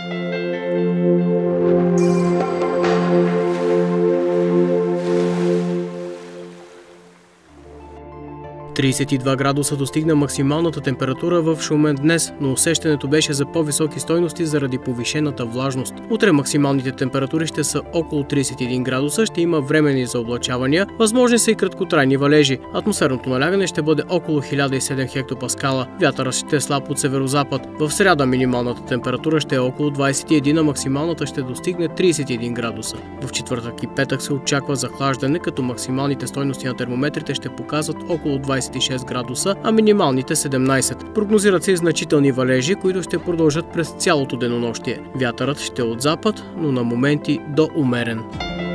–32 градуса достигна максималната температура в Шумен днес, но усещането беше за по-високи стойности заради повишената влажност. Утре максималните температури ще са около 31 градуса, ще има временни заоблачавания, възможни са и краткотрайни валежи. Атмосферното налягане ще бъде около 1007 хектопаскала. Вятърът ще е слаб от северозапад. В сряда минималната температура ще е около 21, а максималната ще достигне 31 градуса. В четвъртък и петък се очаква захлаждане, като максималните стойности на термометрите ще показват около 26 градуса, а минималните 17. Прогнозират се и значителни валежи, които ще продължат през цялото денонощие. Вятърът ще е от запад, но на моменти до умерен.